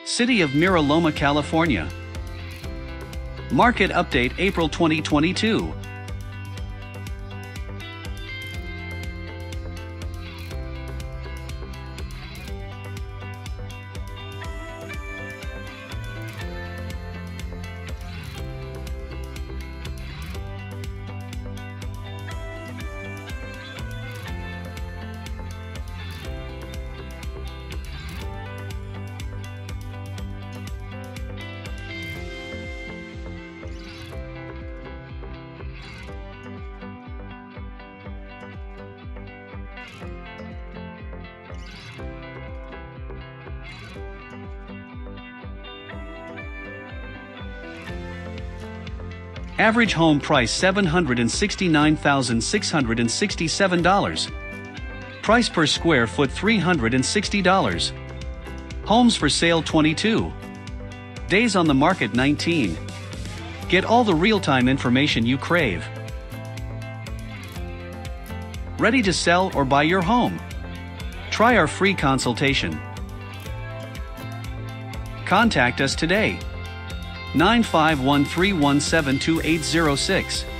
City of Mira Loma, California. Market update April 2022. Average home price $769,667. Price per square foot $360. Homes for sale 22. Days on the market 19. Get all the real-time information you crave. Ready to sell or buy your home? Try our free consultation. Contact us today. 951-317-2806.